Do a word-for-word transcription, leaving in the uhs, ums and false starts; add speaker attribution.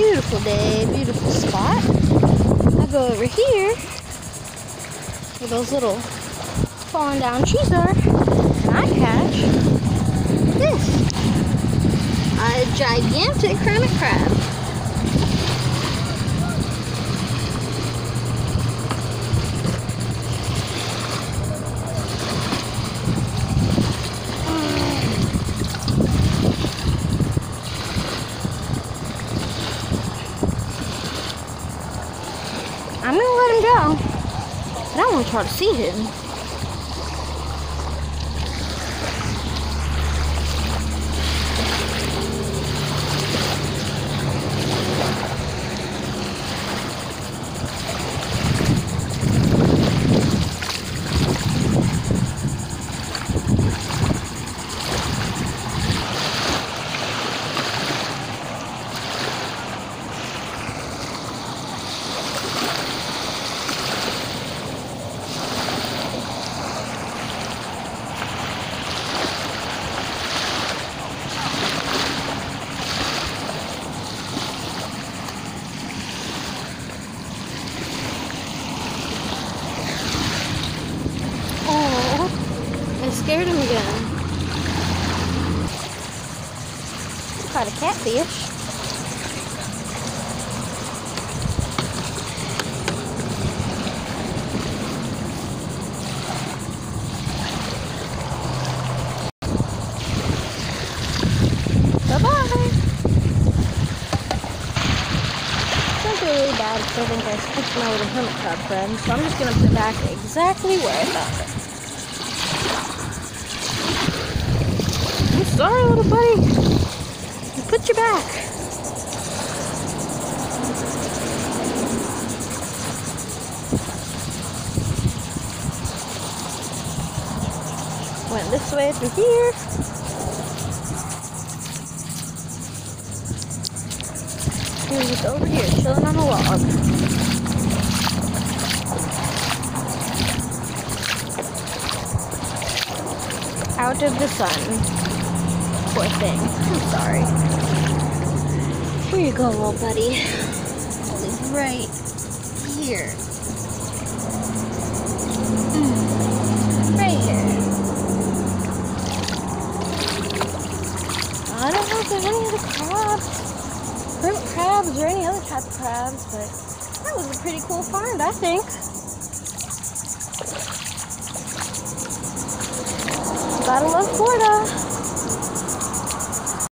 Speaker 1: Beautiful day, beautiful spot. I go over here where those little falling down trees are, and I catch this. A gigantic hermit crab. I'm gonna let him go, but I want to try to see him. I scared him again. Caught a catfish. Bye-bye. Don't feel really bad because I think I spooked my little hermit crab friend, so I'm just going to put it back exactly where I found it. Sorry, little buddy. Put you back. Went this way through here. He was just over here, chilling on a log. Out of the sun. Poor thing. I'm sorry. Where you go, little buddy? He's right here. Mm. Right here. I don't know if there's any other crabs, hermit crabs, or any other type of crabs, but that was a pretty cool find, I think. Gotta love Florida.